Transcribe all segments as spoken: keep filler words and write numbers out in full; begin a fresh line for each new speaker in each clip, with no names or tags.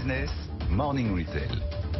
business, Morning Retail.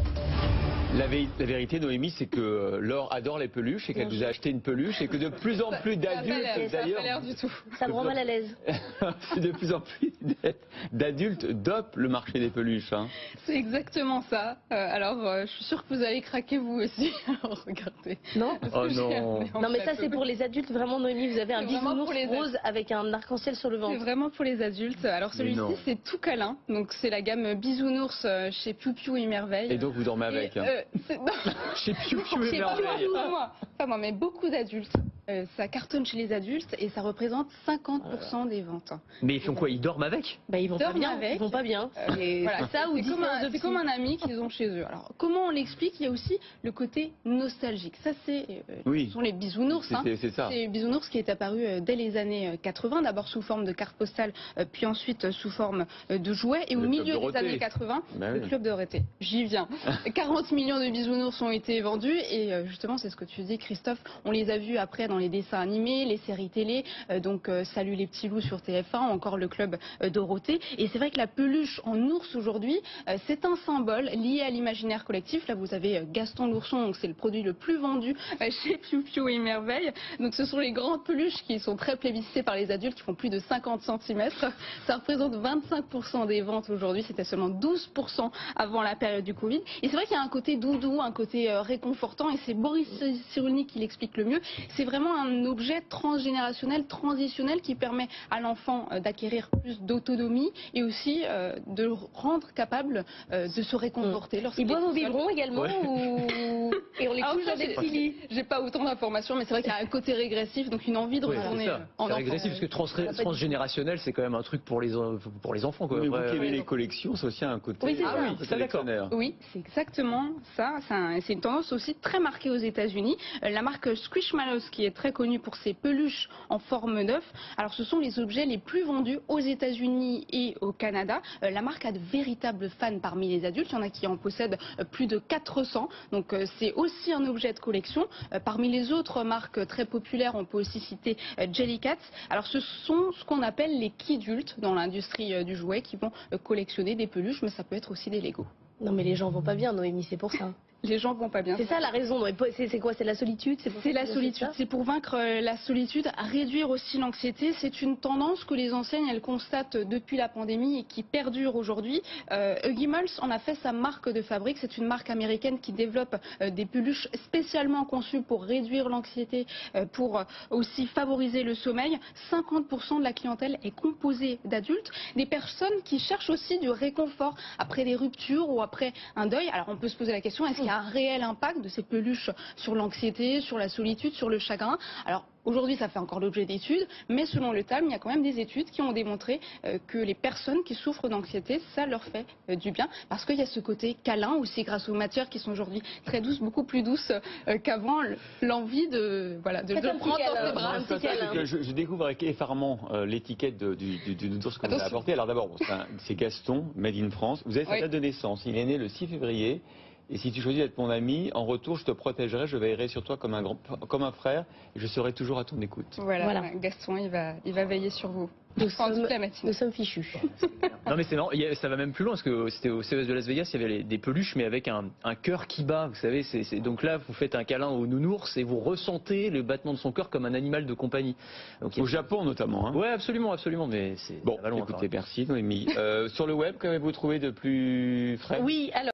La, vé la vérité, Noémie, c'est que Laure adore les peluches et qu'elle vous a acheté une peluche et que de plus en plus d'adultes, d'ailleurs,
ça me rend mal à l'aise.
c'est de plus en plus d'adultes dopent le marché des peluches. Hein.
C'est exactement ça. Euh, alors, euh, je suis sûre que vous allez craquer vous aussi. Alors, regardez.
Non.
Oh non.
Non, mais ça c'est pour les adultes. Vraiment, Noémie, vous avez un bisounours rose avec un arc-en-ciel sur le ventre.
C'est vraiment pour les adultes. Alors celui-ci, c'est tout câlin. Donc c'est la gamme bisounours chez Piou Piou et Merveille.
Et donc vous dormez avec.
Et,
hein.
euh,
Chez Piou Piou et Merveille.
Pas moi, pas moi, mais beaucoup d'adultes. Euh, ça cartonne chez les adultes et ça représente cinquante pour cent des ventes.
Mais ils font quoi? Ils dorment avec?
Bah ils vont pas bien.
Avec.
Ils vont pas bien.
Euh, voilà, ça ou
c'est comme, un,
c'est comme un ami qu'ils ont chez eux. Alors comment on l'explique? Il y a aussi le côté nostalgique. Ça c'est, euh,
oui.
ce sont les bisounours. Hein.
C'est ça.
C'est bisounours qui est apparu euh, dès les années quatre-vingt, d'abord sous forme de carte postale, euh, puis ensuite euh, sous forme euh, de jouets. Et
le
au milieu
de
des années quatre-vingt,
bah
le
oui.
club de Dorothée. J'y viens. quarante millions de bisounours ont été vendus et euh, justement c'est ce que tu dis, Christophe. On les a vus après dans les dessins animés, les séries télé, euh, donc euh, Salut les petits loups sur T F un, encore le club euh, Dorothée. Et c'est vrai que la peluche en ours aujourd'hui, euh, c'est un symbole lié à l'imaginaire collectif. Là, vous avez euh, Gaston l'ourson, donc c'est le produit le plus vendu euh, chez Piou Piou et Merveille. Donc ce sont les grandes peluches qui sont très plébiscitées par les adultes, qui font plus de cinquante centimètres. Ça représente vingt-cinq pour cent des ventes aujourd'hui. C'était seulement douze pour cent avant la période du Covid. Et c'est vrai qu'il y a un côté doudou, un côté euh, réconfortant, et c'est Boris Cyrulnik qui l'explique le mieux. C'est vraiment un objet transgénérationnel, transitionnel, qui permet à l'enfant euh, d'acquérir plus d'autonomie et aussi euh, de le rendre capable euh, de se réconforter.
Ils boivent au biberon également
ouais.
ou... et on les couche dans des petits lits.
J'ai pas autant d'informations, mais c'est vrai qu'il y a un côté régressif, donc une envie de
Ouais,
retourner
c'est
euh, en
c'est
enfant.
régressif parce que trans transgénérationnel, c'est quand même un truc pour les, pour les enfants. Quoi.
Mais vous
Ouais,
qui aimez
ouais.
les collections, c'est aussi un côté.
Oui, c'est
ah,
ça.
oui,
Ça, d'accord.
collectionneur.
Oui, c'est exactement ça. C'est une tendance aussi très marquée aux États-Unis. Euh, la marque Squishmallows, qui est très connue pour ses peluches en forme d'œuf. Alors, ce sont les objets les plus vendus aux États-Unis et au Canada. Euh, la marque a de véritables fans parmi les adultes. Il y en a qui en possèdent euh, plus de quatre cents. Donc, euh, c'est aussi un objet de collection. Euh, parmi les autres marques très populaires, on peut aussi citer euh, Jellycats. Alors, ce sont ce qu'on appelle les kidultes dans l'industrie euh, du jouet, qui vont euh, collectionner des peluches, mais ça peut être aussi des Legos.
Non mais les gens vont pas bien, Noémie, c'est pour ça.
Les gens vont pas bien.
C'est ça la raison. C'est quoi? C'est la solitude?
C'est la solitude. C'est pour vaincre la solitude, réduire aussi l'anxiété. C'est une tendance que les enseignes elles constatent depuis la pandémie et qui perdure aujourd'hui. Euh, Huggy en a fait sa marque de fabrique. C'est une marque américaine qui développe euh, des peluches spécialement conçues pour réduire l'anxiété, euh, pour aussi favoriser le sommeil. cinquante pour cent de la clientèle est composée d'adultes, des personnes qui cherchent aussi du réconfort après des ruptures ou après un deuil. Alors on peut se poser la question, est-ce qu'il y a un réel impact de ces peluches sur l'anxiété, sur la solitude, sur le chagrin? Alors aujourd'hui ça fait encore l'objet d'études, mais selon le T A M, il y a quand même des études qui ont démontré euh, que les personnes qui souffrent d'anxiété, ça leur fait euh, du bien, parce qu'il y a ce côté câlin aussi grâce aux matières qui sont aujourd'hui très douces, beaucoup plus douces euh, qu'avant, l'envie de voilà de le prendre dans ses bras.
Un petit câlin.
Que je, je découvre avec effarement euh, l'étiquette de- du, du, du nounours que vous avez
Attention.
apporté. Alors d'abord, bon, c'est un- c'est Gaston, made in France. Vous avez sa
Oui.
date de naissance. Il est né le six février. Et si tu choisis d'être mon ami, en retour, je te protégerai, je veillerai sur toi comme un, grand, comme un frère, et je serai toujours à ton écoute.
Voilà,
Voilà.
Gaston, il va, il va veiller sur vous.
Nous
Pendant
sommes,
toute la matinée.
nous sommes fichus.
Non mais c'est marrant, il y a- ça va même plus loin parce que c'était au C E S de Las Vegas, il y avait les- des peluches mais avec un, un cœur qui bat, vous savez, c'est c'est- donc là vous faites un câlin au nounours et vous ressentez le battement de son cœur comme un animal de compagnie. Donc, il y a-
Au Japon notamment. Hein.
Ouais absolument, absolument, mais c'est
Bon,
ça va loin,
écoutez,
quand même.
merci Noémie. Euh, sur le web, qu'avez-vous trouvé de plus frais?
Oui, alors.